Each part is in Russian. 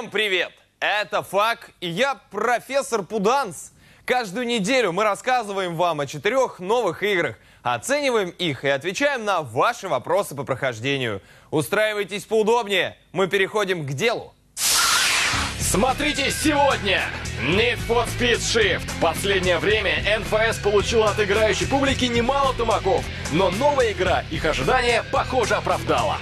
Всем привет! Это Фак, и я профессор Пуданс. Каждую неделю мы рассказываем вам о 4 новых играх, оцениваем их и отвечаем на ваши вопросы по прохождению. Устраивайтесь поудобнее, мы переходим к делу. Смотрите сегодня! Need for Speed Shift. В последнее время НФС получила от играющей публики немало тумаков, но новая игра их ожидания, похоже, оправдала.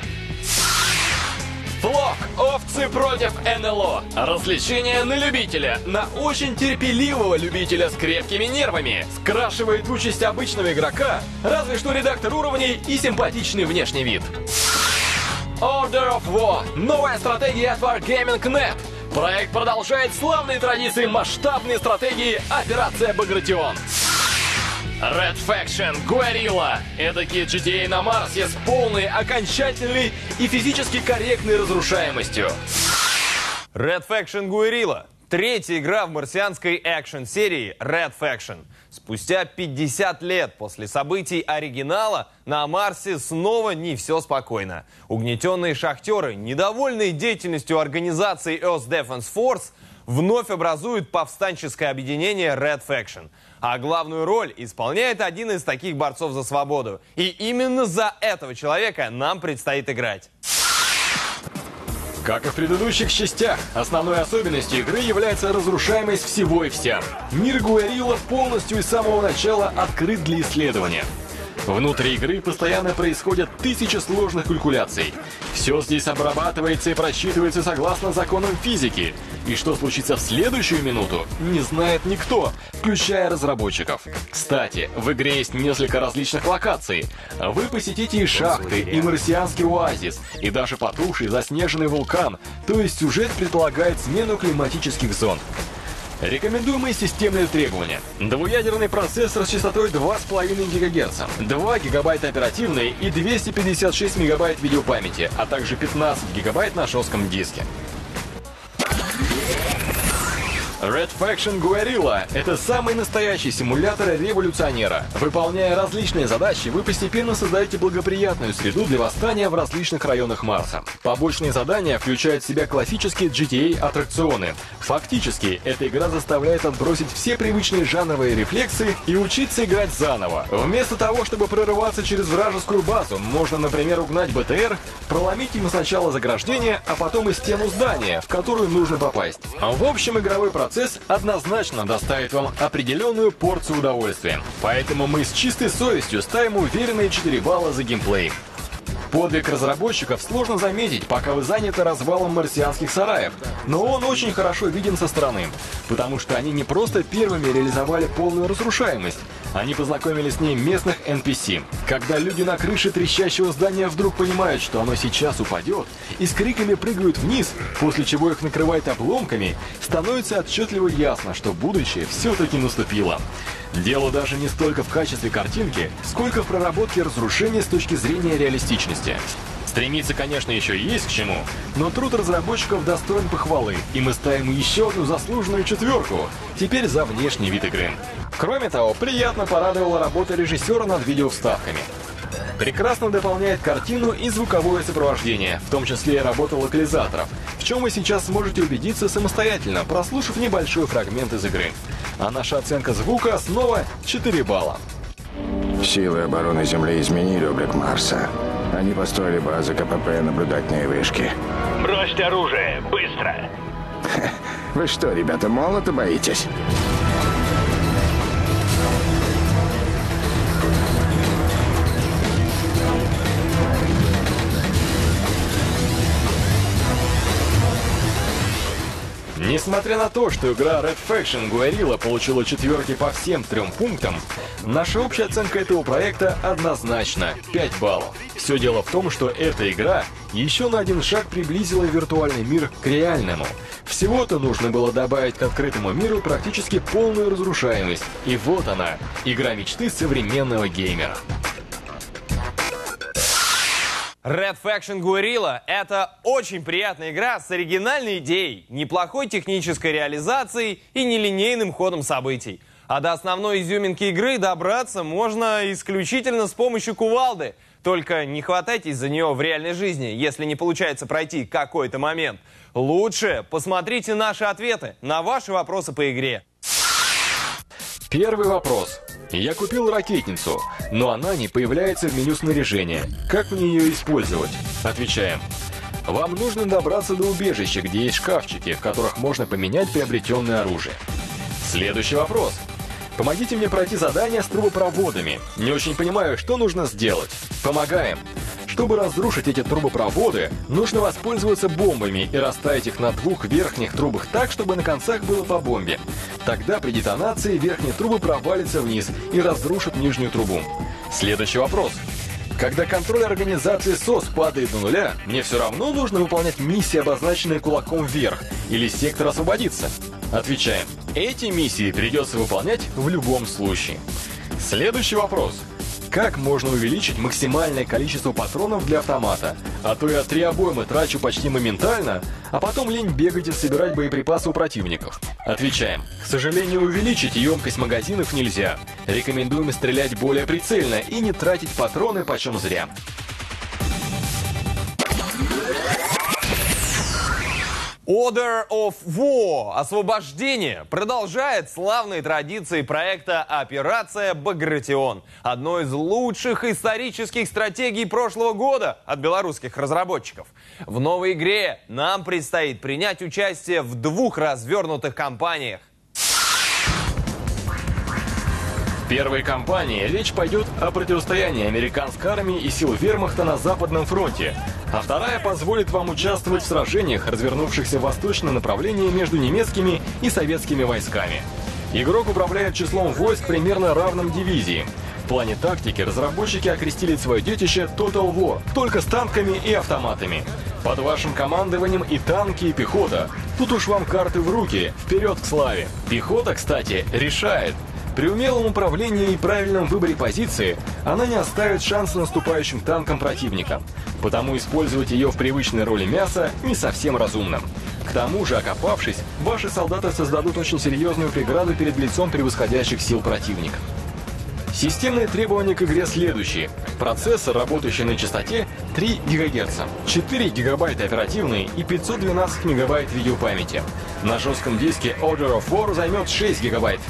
Флок. Овцы против НЛО. Развлечение на любителя. На очень терпеливого любителя с крепкими нервами. Скрашивает участь обычного игрока, разве что редактор уровней и симпатичный внешний вид. Order of War. Новая стратегия от Wargaming.net. Проект продолжает славные традиции масштабной стратегии «Операция Багратион». Red Faction Guerrilla. Эдакие GTA на Марсе с полной, окончательной и физически корректной разрушаемостью. Red Faction Guerrilla. Третья игра в марсианской экшн-серии Red Faction. Спустя 50 лет после событий оригинала на Марсе снова не все спокойно. Угнетенные шахтеры, недовольные деятельностью организации Earth Defense Force, вновь образуют повстанческое объединение Red Faction. А главную роль исполняет один из таких борцов за свободу. И именно за этого человека нам предстоит играть. Как и в предыдущих частях, основной особенностью игры является разрушаемость всего и вся. Мир Гуэрилла полностью и с самого начала открыт для исследования. Внутри игры постоянно происходят тысячи сложных калькуляций. Все здесь обрабатывается и просчитывается согласно законам физики. И что случится в следующую минуту, не знает никто, включая разработчиков. Кстати, в игре есть несколько различных локаций. Вы посетите и шахты, и марсианский оазис, и даже потухший заснеженный вулкан. То есть сюжет предполагает смену климатических зон. Рекомендуемые системные требования. Двуядерный процессор с частотой 2,5 ГГц, 2 ГБ оперативной и 256 МБ видеопамяти, а также 15 ГБ на жестком диске. Red Faction Guerrilla — это самый настоящий симулятор революционера. Выполняя различные задачи, вы постепенно создаете благоприятную среду для восстания в различных районах Марса. Побочные задания включают в себя классические GTA-аттракционы. Фактически, эта игра заставляет отбросить все привычные жанровые рефлексы и учиться играть заново. Вместо того, чтобы прорываться через вражескую базу, можно, например, угнать БТР, проломить им сначала заграждение, а потом и стену здания, в которую нужно попасть. В общем, игровой процесс однозначно доставит вам определенную порцию удовольствия. Поэтому мы с чистой совестью ставим уверенные 4 балла за геймплей. Подвиг разработчиков сложно заметить, пока вы заняты развалом марсианских сараев, но он очень хорошо виден со стороны, потому что они не просто первыми реализовали полную разрушаемость, они познакомили с ней местных NPC. Когда люди на крыше трещащего здания вдруг понимают, что оно сейчас упадет, и с криками прыгают вниз, после чего их накрывает обломками, становится отчетливо ясно, что будущее все-таки наступило. Дело даже не столько в качестве картинки, сколько в проработке разрушения с точки зрения реалистичности. Стремиться, конечно, еще и есть к чему, но труд разработчиков достоин похвалы, и мы ставим еще одну заслуженную 4, теперь за внешний вид игры. Кроме того, приятно порадовала работа режиссера над видеовставками. Прекрасно дополняет картину и звуковое сопровождение, в том числе и работа локализаторов, в чем вы сейчас сможете убедиться самостоятельно, прослушав небольшой фрагмент из игры. А наша оценка звука снова 4 балла. Силы обороны Земли изменили облик Марса. Они построили базы КПП и наблюдательные вышки. Бросьте оружие, быстро! Вы что, ребята, молота боитесь? Несмотря на то, что игра Red Faction Guerrilla получила 4 по всем 3 пунктам, наша общая оценка этого проекта однозначно 5 баллов. Все дело в том, что эта игра еще на один шаг приблизила виртуальный мир к реальному. Всего-то нужно было добавить к открытому миру практически полную разрушаемость. И вот она, игра мечты современного геймера. Red Faction Guerrilla — это очень приятная игра с оригинальной идеей, неплохой технической реализацией и нелинейным ходом событий. А до основной изюминки игры добраться можно исключительно с помощью кувалды. Только не хватайтесь за нее в реальной жизни, если не получается пройти какой-то момент. Лучше посмотрите наши ответы на ваши вопросы по игре. Первый вопрос. Я купил ракетницу, но она не появляется в меню снаряжения. Как мне ее использовать? Отвечаем. Вам нужно добраться до убежища, где есть шкафчики, в которых можно поменять приобретенное оружие. Следующий вопрос. Помогите мне пройти задание с трубопроводами. Не очень понимаю, что нужно сделать. Помогаем. Чтобы разрушить эти трубопроводы, нужно воспользоваться бомбами и расставить их на двух верхних трубах так, чтобы на концах было по бомбе. Тогда при детонации верхние трубы провалятся вниз и разрушат нижнюю трубу. Следующий вопрос. Когда контроль организации СОС падает до нуля, мне все равно нужно выполнять миссии, обозначенные кулаком вверх, или сектор освободится? Отвечаем. Эти миссии придется выполнять в любом случае. Следующий вопрос. Как можно увеличить максимальное количество патронов для автомата? А то я 3 обоймы трачу почти моментально, а потом лень бегать и собирать боеприпасы у противников. Отвечаем. К сожалению, увеличить емкость магазинов нельзя. Рекомендуем стрелять более прицельно и не тратить патроны почем зря. Order of War «Освобождение» продолжает славные традиции проекта «Операция Багратион». Одной из лучших исторических стратегий прошлого года от белорусских разработчиков. В новой игре нам предстоит принять участие в 2 развернутых кампаниях. В первой кампании речь пойдет о противостоянии американской армии и сил вермахта на Западном фронте, а вторая позволит вам участвовать в сражениях, развернувшихся в восточном направлении между немецкими и советскими войсками. Игрок управляет числом войск примерно равным дивизии. В плане тактики разработчики окрестили свое детище Total War, только с танками и автоматами. Под вашим командованием и танки, и пехота. Тут уж вам карты в руки, вперед к славе. Пехота, кстати, решает. При умелом управлении и правильном выборе позиции она не оставит шанса наступающим танкам противника. Потому использовать ее в привычной роли мяса не совсем разумно. К тому же, окопавшись, ваши солдаты создадут очень серьезную преграду перед лицом превосходящих сил противника. Системные требования к игре следующие. Процессор, работающий на частоте 3 ГГц, 4 ГБ оперативной и 512 МБ видеопамяти. На жестком диске Order of War займет 6 ГБ.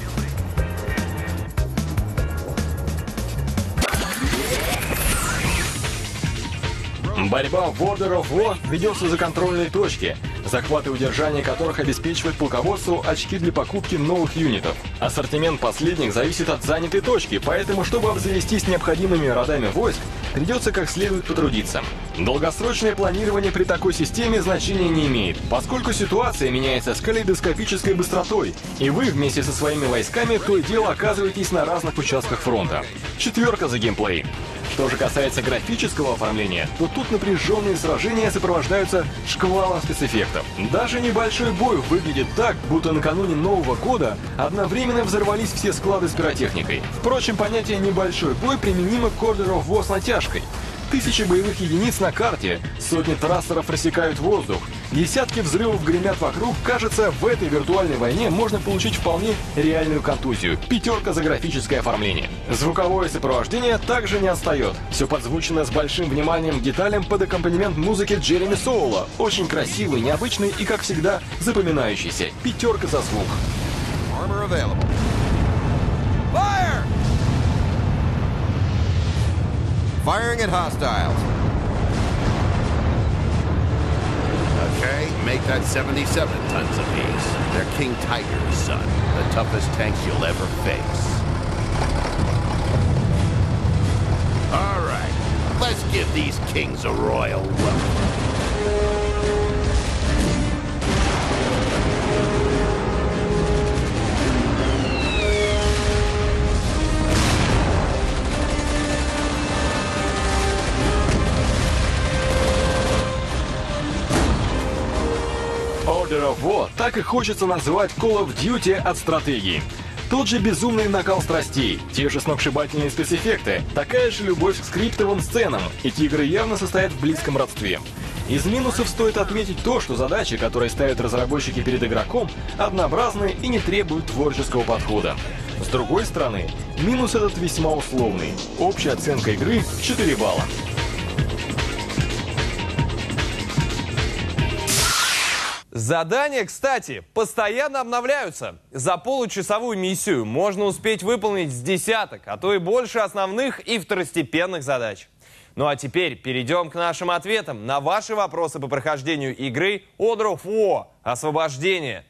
Борьба в Order of War ведется за контрольные точки, захват и удержание которых обеспечивает полководцу очки для покупки новых юнитов. Ассортимент последних зависит от занятой точки, поэтому, чтобы обзавестись необходимыми родами войск, придется как следует потрудиться. Долгосрочное планирование при такой системе значения не имеет, поскольку ситуация меняется с калейдоскопической быстротой, и вы вместе со своими войсками то и дело оказываетесь на разных участках фронта. 4 за геймплей. Что же касается графического оформления, то тут напряженные сражения сопровождаются шквалом спецэффектов. Даже небольшой бой выглядит так, будто накануне Нового года одновременно взорвались все склады с пиротехникой. Впрочем, понятие «небольшой бой» применимо к Order of War с натяжкой. Тысячи боевых единиц на карте, сотни трассеров рассекают воздух, десятки взрывов гремят вокруг. Кажется, в этой виртуальной войне можно получить вполне реальную контузию. 5 за графическое оформление. Звуковое сопровождение также не отстает. Все подзвучено с большим вниманием к деталям под аккомпанемент музыки Джереми Соула. Очень красивый, необычный и, как всегда, запоминающийся. 5 за звук. Firing at hostiles. Okay, make that 77 tons apiece. They're King Tiger's, son. The toughest tanks you'll ever face. All right, let's give these kings a royal welcome. Order of War так и хочется называть Call of Duty от стратегии. Тот же безумный накал страстей, те же сногсшибательные спецэффекты, такая же любовь к скриптовым сценам. Эти игры явно состоят в близком родстве. Из минусов стоит отметить то, что задачи, которые ставят разработчики перед игроком, однообразны и не требуют творческого подхода. С другой стороны, минус этот весьма условный. Общая оценка игры 4 балла. Задания, кстати, постоянно обновляются. За получасовую миссию можно успеть выполнить с десяток, а то и больше основных и второстепенных задач. Ну а теперь перейдем к нашим ответам на ваши вопросы по прохождению игры Order of War – Освобождение.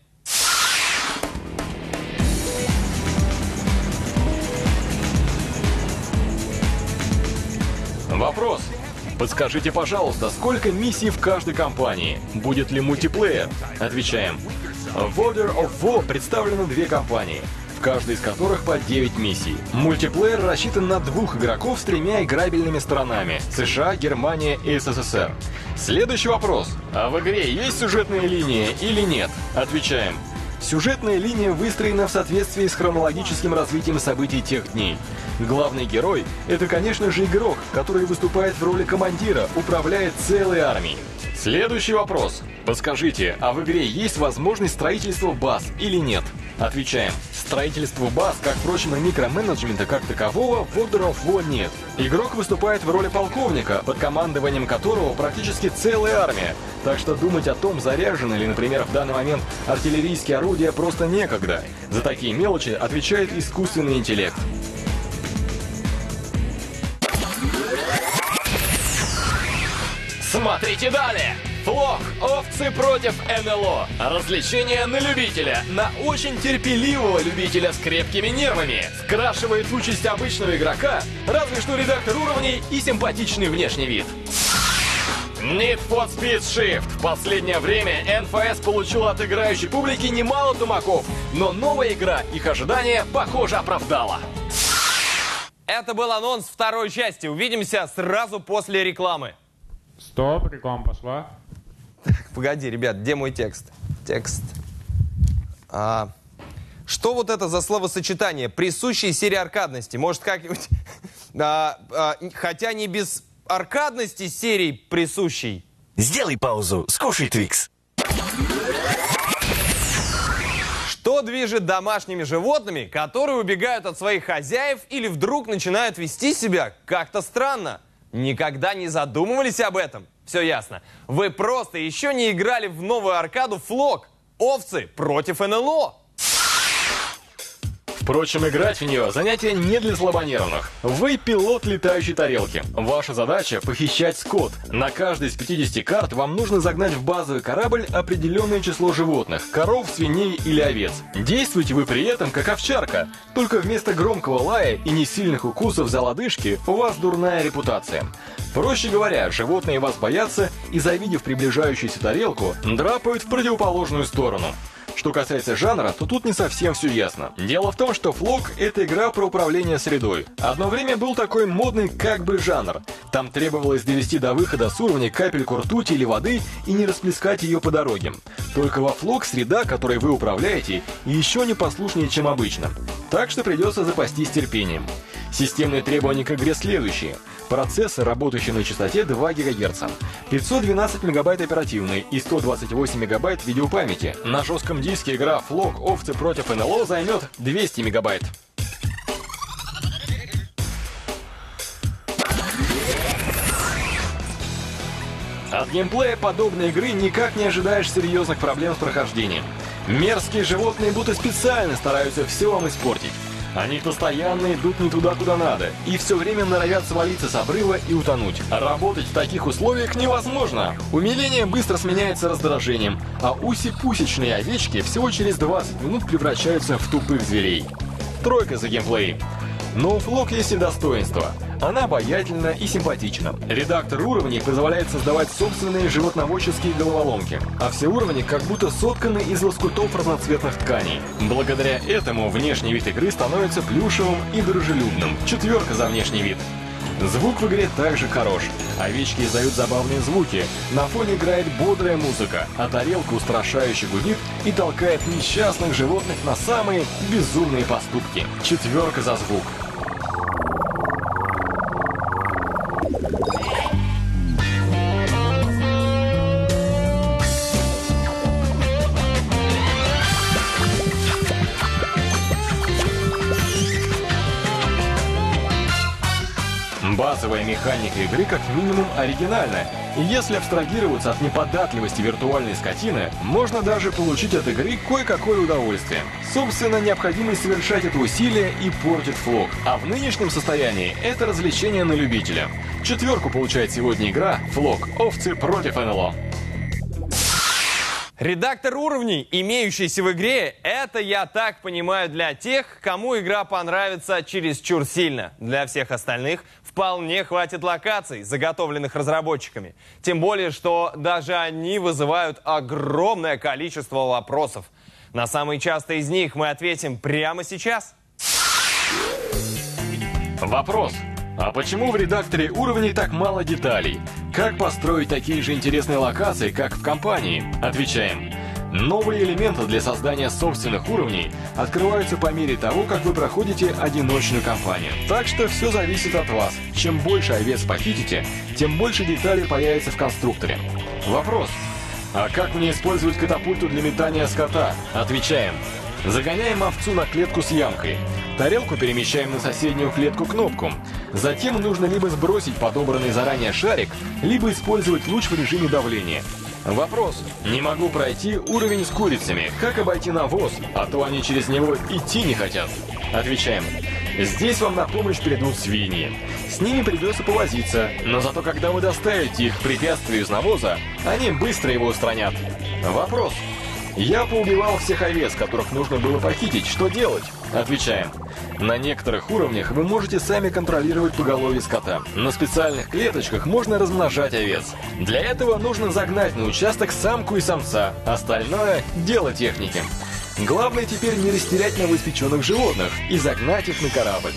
Вопрос. Подскажите, пожалуйста, сколько миссий в каждой кампании? Будет ли мультиплеер? Отвечаем. В Order of War представлены 2 кампании, в каждой из которых по 9 миссий. Мультиплеер рассчитан на 2 игроков с 3 играбельными сторонами – США, Германия и СССР. Следующий вопрос. А в игре есть сюжетная линия или нет? Отвечаем. Сюжетная линия выстроена в соответствии с хронологическим развитием событий тех дней. Главный герой — это, конечно же, игрок, который выступает в роли командира, управляет целой армией. Следующий вопрос. Подскажите, а в игре есть возможность строительства баз или нет? Отвечаем. Строительства баз, как, впрочем, и микроменеджмента как такового, в Order of War нет. Игрок выступает в роли полковника, под командованием которого практически целая армия. Так что думать о том, заряжены ли, например, в данный момент артиллерийские орудия, просто некогда. За такие мелочи отвечает искусственный интеллект. Смотрите далее! Флок, овцы против НЛО. Развлечение на любителя, на очень терпеливого любителя с крепкими нервами. Скрашивает участь обычного игрока, разве что редактор уровней и симпатичный внешний вид. Need for Speed Shift. В последнее время НФС получил от играющей публики немало тумаков, но новая игра их ожидания, похоже, оправдала. Это был анонс второй части. Увидимся сразу после рекламы. Стоп, реклама пошла. Погоди, ребят, где мой текст? Текст. Что вот это за словосочетание? Присущей серии аркадности. Может, как-нибудь... хотя не без аркадности серии присущей. Сделай паузу, скушай Твикс. Что движет домашними животными, которые убегают от своих хозяев или вдруг начинают вести себя как-то странно? Никогда не задумывались об этом? Все ясно. Вы просто еще не играли в новую аркаду Флок. Овцы против НЛО. Впрочем, играть в нее занятие не для слабонервных. Вы пилот летающей тарелки. Ваша задача — похищать скот. На каждой из 50 карт вам нужно загнать в базовый корабль определенное число животных — коров, свиней или овец. Действуете вы при этом как овчарка, только вместо громкого лая и несильных укусов за лодыжки у вас дурная репутация. Проще говоря, животные вас боятся и, завидев приближающуюся тарелку, драпают в противоположную сторону. Что касается жанра, то тут не совсем все ясно. Дело в том, что Флок — это игра про управление средой. Одно время был такой модный как бы жанр. Там требовалось довести до выхода с уровня капельку ртути или воды и не расплескать ее по дороге. Только во Флок среда, которой вы управляете, еще не послушнее, чем обычно. Так что придется запастись терпением. Системные требования к игре следующие. Процессор, работающий на частоте 2 ГГц, 512 МБ оперативной и 128 МБ видеопамяти. На жестком диске игра Флок овцы против НЛО займет 200 МБ. От геймплея подобной игры никак не ожидаешь серьезных проблем с прохождением. Мерзкие животные будто специально стараются все вам испортить. Они постоянно идут не туда, куда надо, и все время норовят свалиться с обрыва и утонуть. Работать в таких условиях невозможно. Умиление быстро сменяется раздражением, а уси-пусечные овечки всего через 20 минут превращаются в тупых зверей. Тройка за геймплей. Но у Флок есть и достоинства. Она обаятельна и симпатична. Редактор уровней позволяет создавать собственные животноводческие головоломки, а все уровни как будто сотканы из лоскутов разноцветных тканей. Благодаря этому внешний вид игры становится плюшевым и дружелюбным. 4 за внешний вид. Звук в игре также хорош. Овечки издают забавные звуки, на фоне играет бодрая музыка, а тарелка устрашающе гудит и толкает несчастных животных на самые безумные поступки. 4 за звук. базовая механика игры как минимум оригинальна. И если абстрагироваться от неподатливости виртуальной скотины, можно даже получить от игры кое-какое удовольствие. Собственно, необходимость совершать это усилие и портит флог. А в нынешнем состоянии это развлечение на любителя. 4 получает сегодня игра «Флог. Овцы против НЛО». Редактор уровней, имеющийся в игре, это, я так понимаю, для тех, кому игра понравится чересчур сильно. Для всех остальных вполне хватит локаций, заготовленных разработчиками. Тем более, что даже они вызывают огромное количество вопросов. На самые частые из них мы ответим прямо сейчас. Вопрос. А почему в редакторе уровней так мало деталей? Как построить такие же интересные локации, как в компании? Отвечаем. Новые элементы для создания собственных уровней открываются по мере того, как вы проходите одиночную кампанию. Так что все зависит от вас. Чем больше овец похитите, тем больше деталей появится в конструкторе. Вопрос. А как мне использовать катапульту для метания скота? Отвечаем. Загоняем овцу на клетку с ямкой. Тарелку перемещаем на соседнюю клетку кнопку. Затем нужно либо сбросить подобранный заранее шарик, либо использовать луч в режиме давления. Вопрос. Не могу пройти уровень с курицами. Как обойти навоз? А то они через него идти не хотят. Отвечаем. Здесь вам на помощь придут свиньи. С ними придется повозиться, но зато когда вы доставите их к препятствию из навоза, они быстро его устранят. Вопрос. Я поубивал всех овец, которых нужно было похитить. Что делать? Отвечаем. На некоторых уровнях вы можете сами контролировать поголовье скота. На специальных клеточках можно размножать овец. Для этого нужно загнать на участок самку и самца. Остальное – дело техники. Главное теперь не растерять новоиспеченных животных и загнать их на корабль.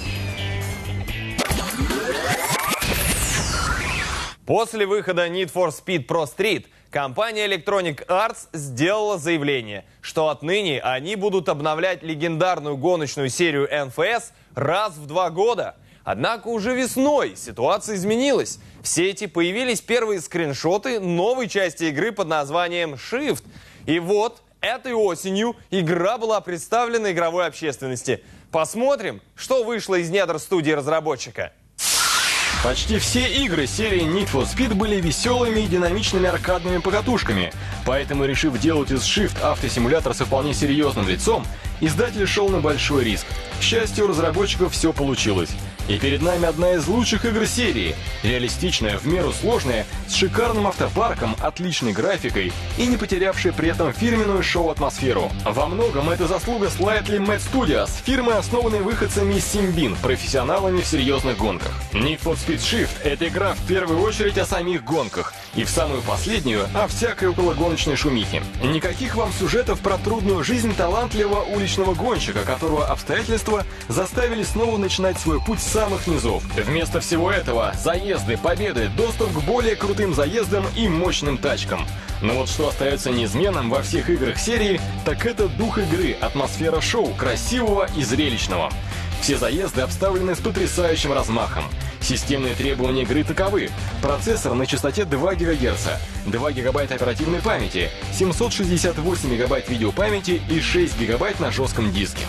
После выхода Need for Speed Pro Street компания Electronic Arts сделала заявление, что отныне они будут обновлять легендарную гоночную серию NFS раз в 2 года. Однако уже весной ситуация изменилась. В сети появились первые скриншоты новой части игры под названием Shift. И вот этой осенью игра была представлена игровой общественности. Посмотрим, что вышло из недр студии разработчика. Почти все игры серии Need for Speed были веселыми и динамичными аркадными покатушками, поэтому, решив делать из Shift автосимулятор со вполне серьезным лицом, издатель шел на большой риск. К счастью, у разработчиков все получилось. И перед нами одна из лучших игр серии. Реалистичная, в меру сложная, с шикарным автопарком, отличной графикой и не потерявшая при этом фирменную шоу-атмосферу. Во многом это заслуга Slightly Mad Studios, фирмы, основанной выходцами из Симбин, профессионалами в серьезных гонках. Need for Speed Shift — это игра в первую очередь о самих гонках, и в самую последнюю — о всякой окологоночной шумихе. Никаких вам сюжетов про трудную жизнь талантливого уличного гонщика, которого обстоятельства заставили снова начинать свой путь с самых низов. Вместо всего этого — заезды, победы, доступ к более крутым заездам и мощным тачкам. Но вот что остается неизменным во всех играх серии, так это дух игры, атмосфера шоу, красивого и зрелищного. Все заезды обставлены с потрясающим размахом. Системные требования игры таковы. Процессор на частоте 2 ГГц, 2 ГБ оперативной памяти, 768 МБ видеопамяти и 6 ГБ на жестком диске.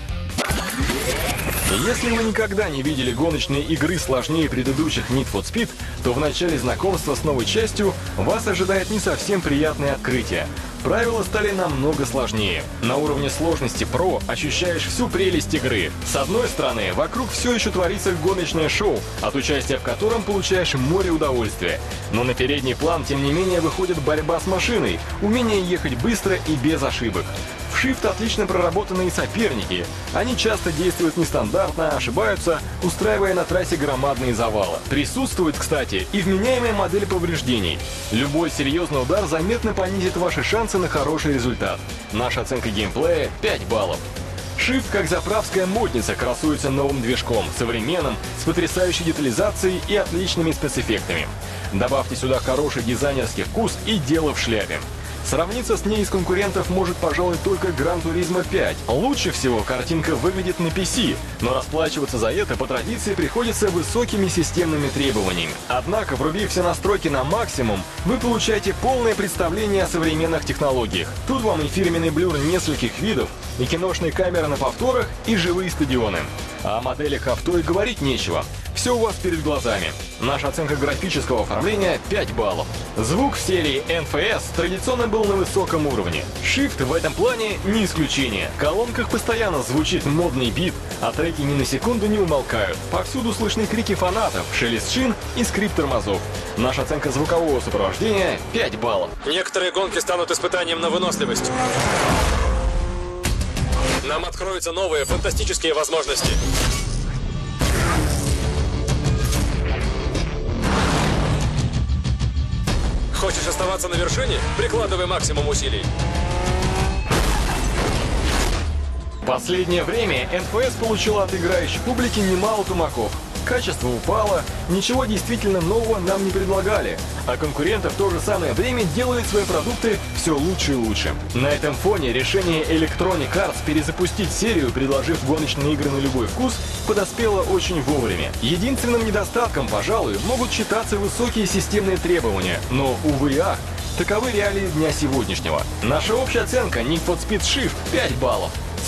Если вы никогда не видели гоночные игры сложнее предыдущих Need for Speed, то в начале знакомства с новой частью вас ожидает не совсем приятное открытие. Правила стали намного сложнее. На уровне сложности Pro ощущаешь всю прелесть игры. С одной стороны, вокруг все еще творится гоночное шоу, от участия в котором получаешь море удовольствия. Но на передний план, тем не менее, выходит борьба с машиной, умение ехать быстро и без ошибок. В Shift отлично проработанные соперники. Они часто действуют нестандартно, ошибаются, устраивая на трассе громадные завалы. Присутствует, кстати, и вменяемая модель повреждений. Любой серьезный удар заметно понизит ваши шансы на хороший результат. Наша оценка геймплея — 5 баллов. Shift, как заправская модница, красуется новым движком, современным, с потрясающей детализацией и отличными спецэффектами. Добавьте сюда хороший дизайнерский вкус и дело в шляпе. Сравниться с ней из конкурентов может, пожалуй, только Gran Turismo 5. Лучше всего картинка выглядит на PC, но расплачиваться за это по традиции приходится высокими системными требованиями. Однако, врубив все настройки на максимум, вы получаете полное представление о современных технологиях. Тут вам и фирменный блюр нескольких видов, и киношные камеры на повторах, и живые стадионы. А о моделях авто и говорить нечего. Все у вас перед глазами. Наша оценка графического оформления 5 баллов. Звук в серии NFS традиционно был на высоком уровне. Shift в этом плане не исключение. В колонках постоянно звучит модный бит, а треки ни на секунду не умолкают. Повсюду слышны крики фанатов, шелест шин и скрип тормозов. Наша оценка звукового сопровождения 5 баллов. Некоторые гонки станут испытанием на выносливость. Нам откроются новые фантастические возможности. Хочешь оставаться на вершине? Прикладывай максимум усилий. Последнее время NFS получила от играющей публики немало тумаков. Качество упало, ничего действительно нового нам не предлагали, а конкуренты в то же самое время делают свои продукты все лучше и лучше. На этом фоне решение Electronic Arts перезапустить серию, предложив гоночные игры на любой вкус, подоспело очень вовремя. Единственным недостатком, пожалуй, могут считаться высокие системные требования, но, увы и ах, таковы реалии дня сегодняшнего. Наша общая оценка Need for Speed Shift 5 баллов.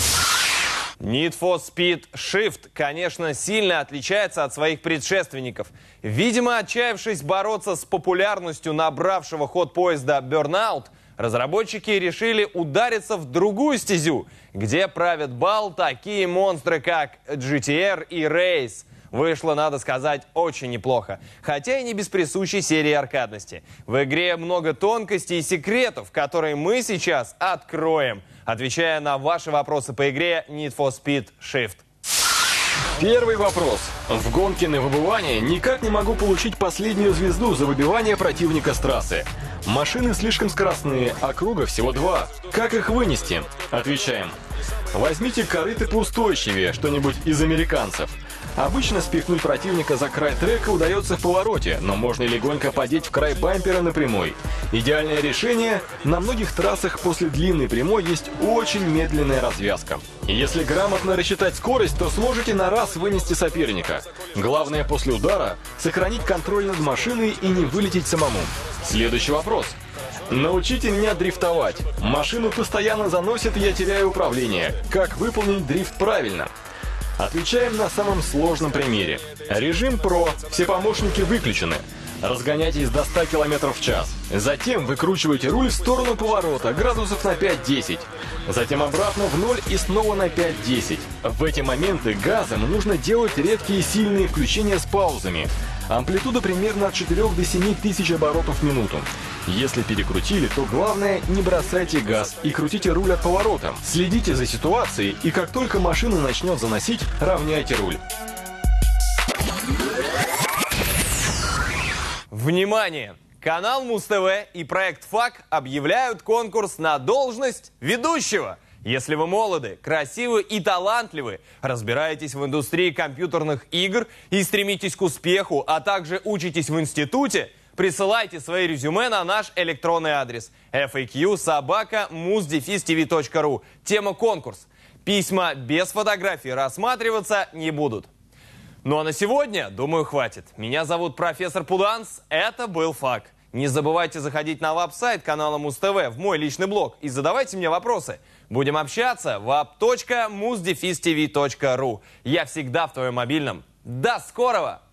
Need for Speed Shift, конечно, сильно отличается от своих предшественников. Видимо, отчаявшись бороться с популярностью набравшего ход поезда Burnout, разработчики решили удариться в другую стезю, где правят бал такие монстры, как GTR и Race. Вышло, надо сказать, очень неплохо, хотя и не без присущей серии аркадности. В игре много тонкостей и секретов, которые мы сейчас откроем, отвечая на ваши вопросы по игре Need for Speed Shift. Первый вопрос. В гонке на выбывание никак не могу получить последнюю звезду за выбивание противника с трассы. Машины слишком скоростные, а круга всего 2. Как их вынести? Отвечаем. Возьмите корыто поустойчивее, что-нибудь из американцев. Обычно спихнуть противника за край трека удается в повороте, но можно легонько подеть в край бампера на прямой. Идеальное решение – на многих трассах после длинной прямой есть очень медленная развязка. И если грамотно рассчитать скорость, то сможете на раз вынести соперника. Главное после удара – сохранить контроль над машиной и не вылететь самому. Следующий вопрос. Научите меня дрифтовать. Машину постоянно заносит, и я теряю управление. Как выполнить дрифт правильно? Отвечаем на самом сложном примере. Режим Pro, все помощники выключены. Разгоняйтесь до 100 км в час. Затем выкручиваете руль в сторону поворота, градусов на 5-10. Затем обратно в 0 и снова на 5-10. В эти моменты газом нужно делать редкие сильные включения с паузами. Амплитуда примерно от 4 до 7 тысяч оборотов в минуту. Если перекрутили, то главное не бросайте газ и крутите руль от поворота. Следите за ситуацией, и как только машина начнет заносить, равняйте руль. Внимание! Канал Муз-ТВ и проект ФАК объявляют конкурс на должность ведущего. Если вы молоды, красивы и талантливы, разбираетесь в индустрии компьютерных игр и стремитесь к успеху, а также учитесь в институте, присылайте свои резюме на наш электронный адрес faq@muz-tv.ru. Тема «Конкурс». Письма без фотографий рассматриваться не будут. Ну а на сегодня, думаю, хватит. Меня зовут профессор Пуданс. Это был ФАК. Не забывайте заходить на веб-сайт канала Муз-ТВ, в мой личный блог, и задавайте мне вопросы. Будем общаться в app.muz-tv.ru. Я всегда в твоем мобильном. До скорого!